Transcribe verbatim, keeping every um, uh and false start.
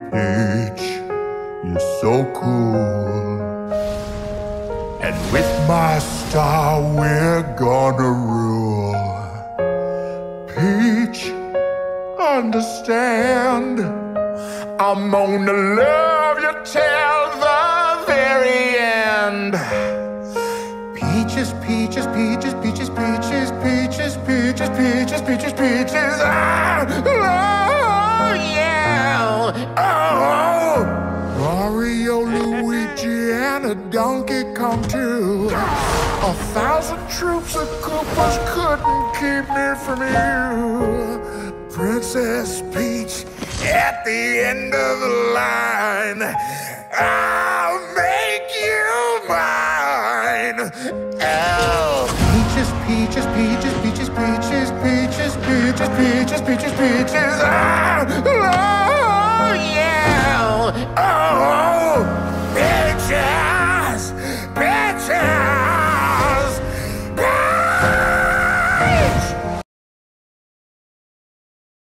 Peach, you're so cool. And with my star, we're gonna rule. Peach, understand, I'm gonna love you till the very end. Peaches, peaches, peaches, peaches, peaches, peaches, peaches, peaches, peaches, peaches. Ah, oh, yeah. Oh, Mario, Luigi, and a Donkey Kong too. A thousand troops of Koopas couldn't keep me from you. Princess Peach, at the end of the line, I'll make you mine. Oh, peaches, peaches, peaches, peaches, peaches, peaches, peaches, peaches, peaches, peaches. Ah!